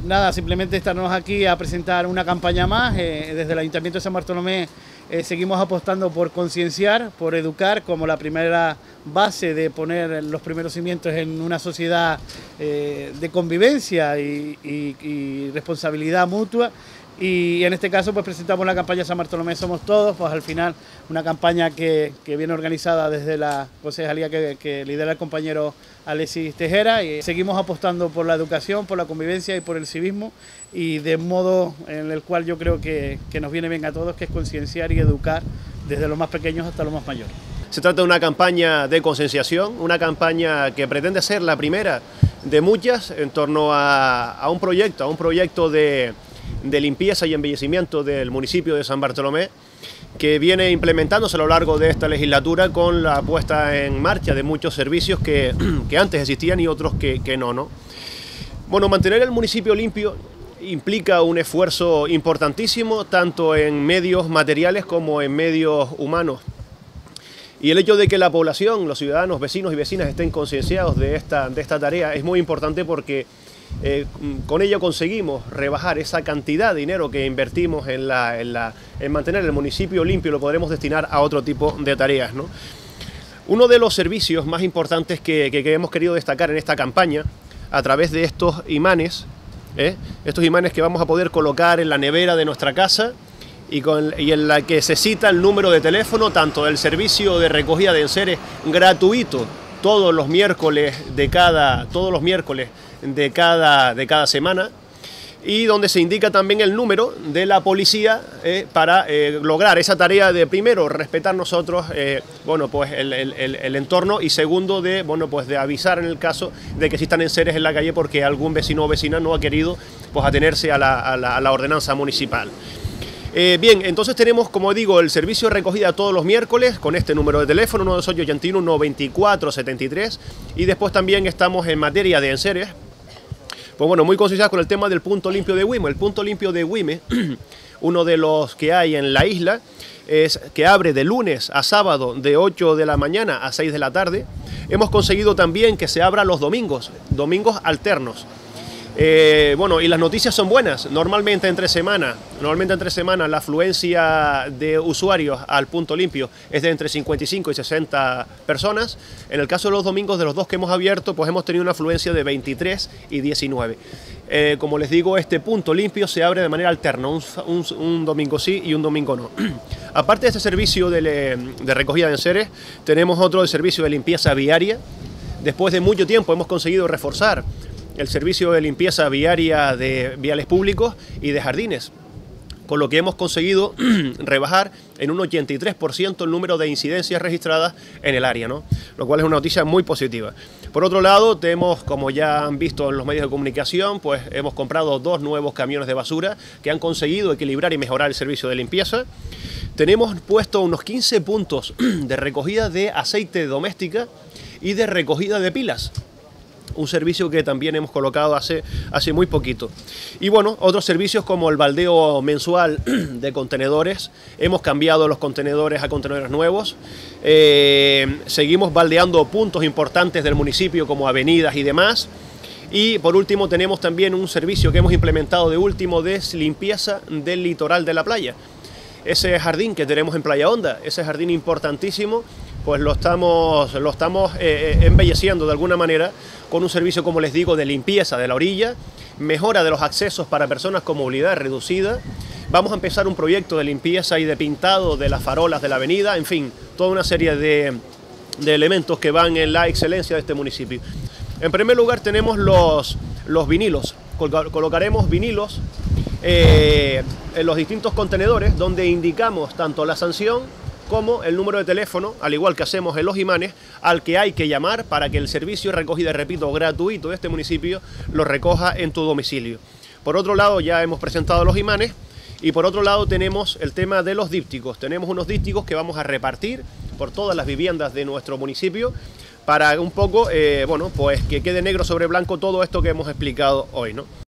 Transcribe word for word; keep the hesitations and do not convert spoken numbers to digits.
nada, simplemente estarnos aquí a presentar una campaña más. Eh, desde el Ayuntamiento de San Bartolomé eh, seguimos apostando por concienciar, por educar, como la primera base de poner los primeros cimientos en una sociedad eh, de convivencia y, y, y responsabilidad mutua. Y en este caso pues presentamos la campaña San Bartolomé Somos Todos, pues al final una campaña que, que viene organizada desde la concejalía que, que lidera el compañero Alexis Tejera, y seguimos apostando por la educación, por la convivencia y por el civismo, y de modo en el cual yo creo que, que nos viene bien a todos, que es concienciar y educar desde los más pequeños hasta los más mayores. Se trata de una campaña de concienciación, una campaña que pretende ser la primera de muchas en torno a, a un proyecto, a un proyecto de de limpieza y embellecimiento del municipio de San Bartolomé, que viene implementándose a lo largo de esta legislatura con la puesta en marcha de muchos servicios que, que antes existían y otros que, que no, ¿no? Bueno, mantener el municipio limpio implica un esfuerzo importantísimo, tanto en medios materiales como en medios humanos. Y el hecho de que la población, los ciudadanos, vecinos y vecinas estén concienciados de esta, de esta tarea es muy importante porque Eh, con ello conseguimos rebajar esa cantidad de dinero que invertimos en, la, en, la, en mantener el municipio limpio, lo podremos destinar a otro tipo de tareas, ¿no? Uno de los servicios más importantes que, que, que hemos querido destacar en esta campaña, a través de estos imanes, ¿eh? estos imanes que vamos a poder colocar en la nevera de nuestra casa y, con, y en la que se cita el número de teléfono, tanto del servicio de recogida de enseres gratuito, todos los miércoles de cada, todos los miércoles de cada, de cada semana, y donde se indica también el número de la policía eh, para eh, lograr esa tarea de, primero, respetar nosotros eh, bueno, pues el, el, el entorno, y segundo, de, bueno, pues de avisar en el caso de que existan enseres en la calle porque algún vecino o vecina no ha querido pues, atenerse a la, a la, a la ordenanza municipal. Eh, bien, entonces tenemos, como digo, el servicio de recogida todos los miércoles con este número de teléfono, nueve dos ocho, ochenta y uno, uno veinticuatro, setenta y tres, y después también estamos en materia de enseres. Pues bueno, muy concienciados con el tema del punto limpio de Güime. El punto limpio de Güime, uno de los que hay en la isla, es que abre de lunes a sábado de ocho de la mañana a seis de la tarde. Hemos conseguido también que se abra los domingos, domingos alternos. Eh, bueno, y las noticias son buenas. Normalmente entre semana, normalmente entre semana la afluencia de usuarios al punto limpio es de entre cincuenta y cinco y sesenta personas. En el caso de los domingos, de los dos que hemos abierto, pues hemos tenido una afluencia de veintitrés y diecinueve. Eh, como les digo, este punto limpio se abre de manera alterna, un, un, un domingo sí y un domingo no. Aparte de este servicio de, le, de recogida de enseres, tenemos otro de servicio de limpieza viaria. Después de mucho tiempo hemos conseguido reforzar el servicio de limpieza viaria de viales públicos y de jardines, con lo que hemos conseguido rebajar en un ochenta y tres por ciento el número de incidencias registradas en el área, ¿no? Lo cual es una noticia muy positiva. Por otro lado, tenemos, como ya han visto en los medios de comunicación, pues hemos comprado dos nuevos camiones de basura que han conseguido equilibrar y mejorar el servicio de limpieza. Tenemos puesto unos quince puntos de recogida de aceite doméstica y de recogida de pilas, un servicio que también hemos colocado hace, hace muy poquito. Y bueno, otros servicios como el baldeo mensual de contenedores. Hemos cambiado los contenedores a contenedores nuevos. Eh, seguimos baldeando puntos importantes del municipio como avenidas y demás. Y por último tenemos también un servicio que hemos implementado de último de limpieza del litoral de la playa. Ese jardín que tenemos en Playa Honda, ese jardín importantísimo, pues lo estamos, lo estamos eh, embelleciendo de alguna manera con un servicio, como les digo, de limpieza de la orilla, mejora de los accesos para personas con movilidad reducida. Vamos a empezar un proyecto de limpieza y de pintado de las farolas de la avenida, en fin, toda una serie de, de elementos que van en la excelencia de este municipio. En primer lugar tenemos los, los vinilos. Colocaremos vinilos eh, en los distintos contenedores donde indicamos tanto la sanción como el número de teléfono, al igual que hacemos en los imanes, al que hay que llamar para que el servicio de recogida, repito, gratuito de este municipio lo recoja en tu domicilio. Por otro lado, ya hemos presentado los imanes, y por otro lado tenemos el tema de los dípticos. Tenemos unos dípticos que vamos a repartir por todas las viviendas de nuestro municipio para un poco, eh, bueno, pues que quede negro sobre blanco todo esto que hemos explicado hoy, ¿no?